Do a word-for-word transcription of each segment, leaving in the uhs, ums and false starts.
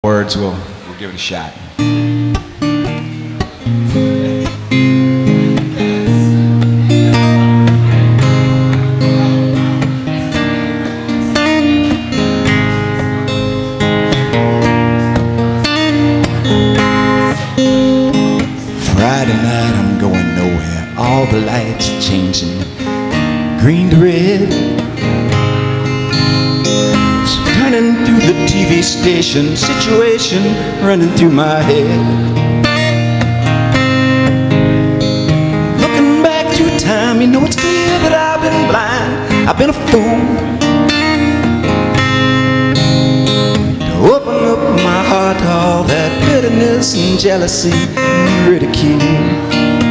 Words, we'll, we'll give it a shot. Friday night, I'm going nowhere. All the lights are changing, green to red. Turning through the T V station, situation running through my head. Looking back through time, you know it's clear that I've been blind. I've been a fool to open up my heart to all that bitterness and jealousy and ridicule.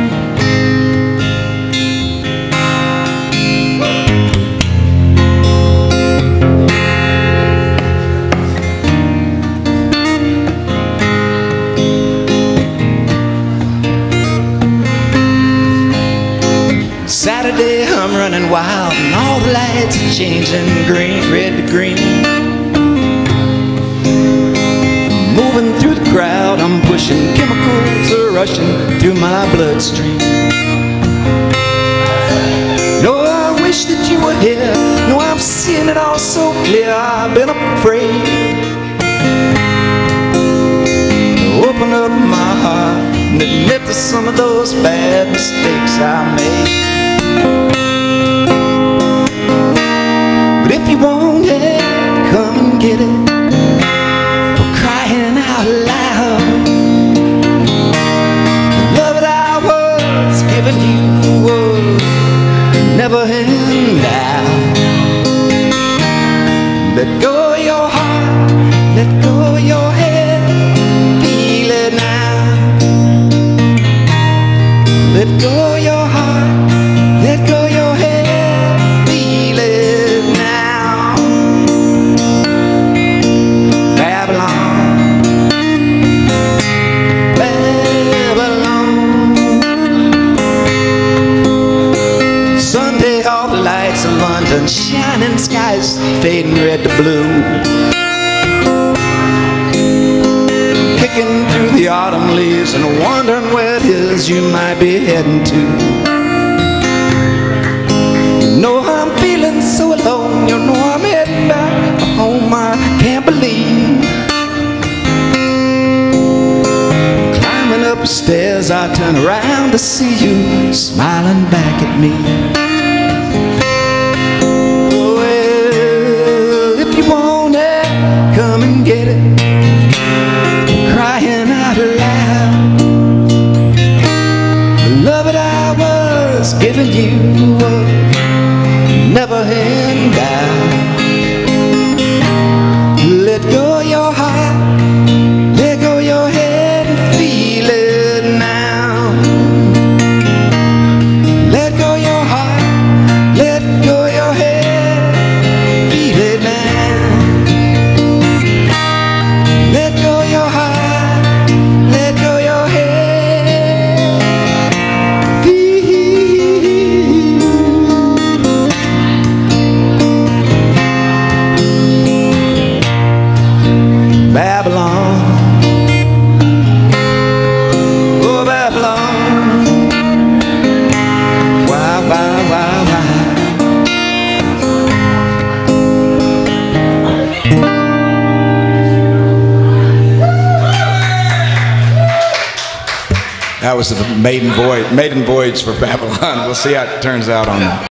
Saturday, I'm running wild, and all the lights are changing, green, red to green. Moving through the crowd, I'm pushing, chemicals are rushing through my bloodstream. No, I wish that you were here. No, I'm seeing it all so clear. I've been afraid to open up my heart and admit to some of those bad mistakes I made. But if you want it, come and get it, for crying out loud. The love that I was giving you was never hand out. Let go of your heart, let go of your head, feel it now. Let go of your heart, let go of your head, feel it now. Babylon, Babylon. Sunday, all the lights of London, shining skies fading red to blue. Kicking through the autumn leaves and wondering where it is you might be heading to. No, I'm feeling so alone. You know I'm heading back home. I can't believe. Climbing up the stairs, I turn around to see you smiling back at me. Well, if you want it, come and get it, crying out loud. The love that I was giving you was never hand down. Let go of your heart, let go of your head and feel it now. Let go of your heart, let go of your head, feel it now. Let go of your heart, let go of your head, feel Babylon, oh Babylon, why, why, why, why? That was the maiden voyage, maiden voyage for Babylon. We'll see how it turns out on that.